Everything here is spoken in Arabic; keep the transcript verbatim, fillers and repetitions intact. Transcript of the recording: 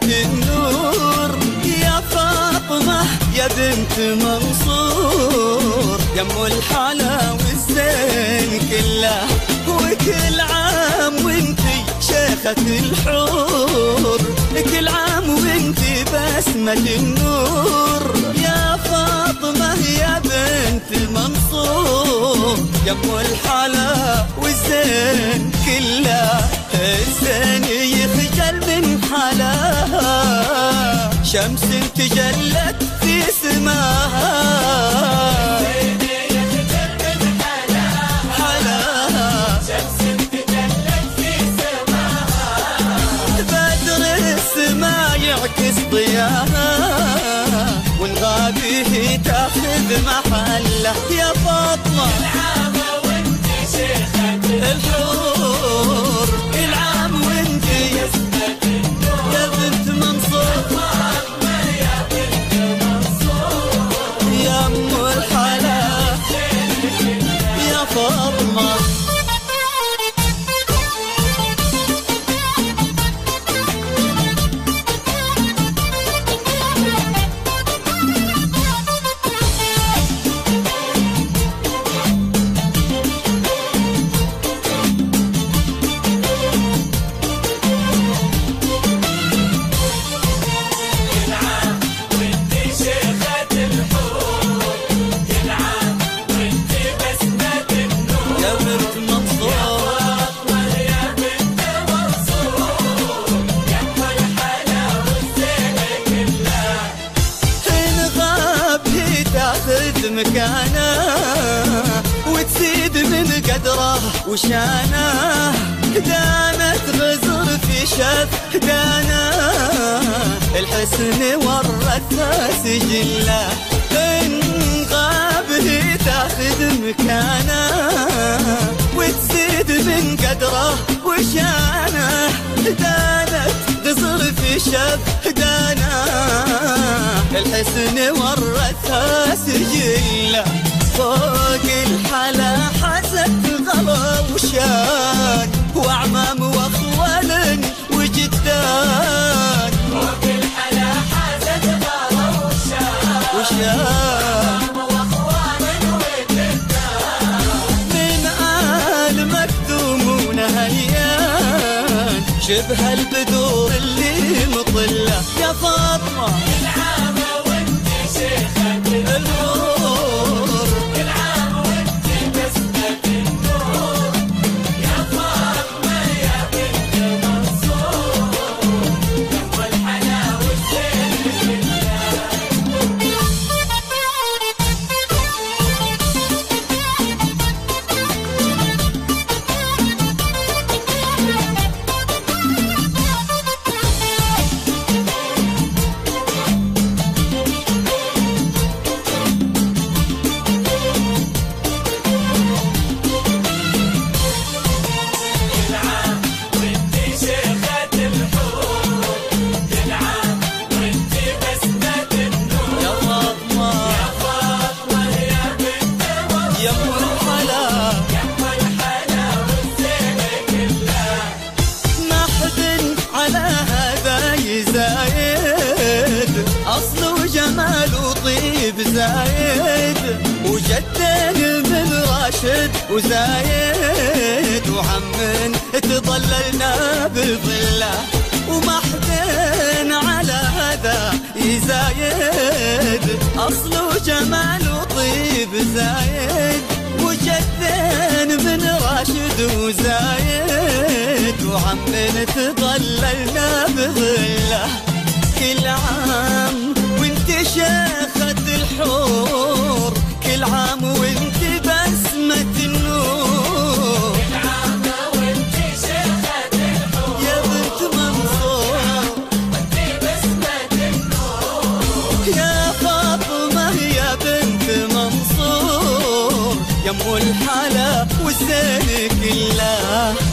النور يا فاطمة يا بنت منصور، يا ام الحلا والزين كله، وكل عام وانتي شيخة الحور، كل عام وانتي بسمة النور يا فاطمة يا بنت منصور، يا ام الحلا والزين كله، الزين يخجل من حلاها، شمس تجلت في سماها، الزين يخجل من حلاها، شمس تجلت في سماها، بدر السما يعكس ضياها، ونغابيه تاخذ محله يا فاطمة العامة وانتي شيخة الحور، العام وانتي يا بنت منصور، فاطمة يا بنت منصور، يا ام الحلا يا فاطمة. تاخذ مكانه وتزيد من قدره وشانه، دانت غزر في شف دانه، الحسن ورثها سجله، إن غابه تاخذ مكانه وتزيد من قدره وشانه، دانت غزر في شف دانه، الحسن ورثها سجله، فوق الحلا حست غلا وشان، واعمام واخوال وجدان، فوق الحلا حست غلا وشان، وشان واخوال وجدان، من آل مكتوم ونهيان، شبه البدور اللي مطله يا فاطمة العامة وانتي شيخة الحور، العام وانتي بسمة النور، يا فاطمة يا بنت منصور، يا ام الحلا والزين زايد، وجدين من راشد وزايد، وعم تضللنا بظله، ومحدن على هذا يزايد، أصل وجمال وطيب زايد، وجدين من راشد وزايد، وعم تضللنا بظله، كل عام وانت شيخة الحور، كل عام وانت بسمة النور، كل عام وانت شيخة الحور، يا بنت منصور وانت بسمة النور، يا فاطمة يا بنت منصور، يا ام الحلا والزين كله.